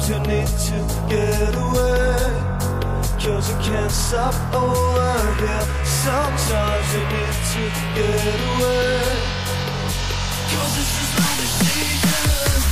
Sometimes you need to get away, 'cause you can't stop over here. Sometimes you need to get away, 'cause this is my decision.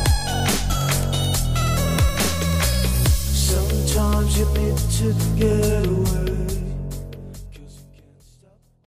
You need to get